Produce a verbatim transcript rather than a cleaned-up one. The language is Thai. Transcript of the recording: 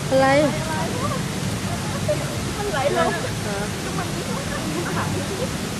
อะไรมันไหลลงเออก็มันมีข้างหาง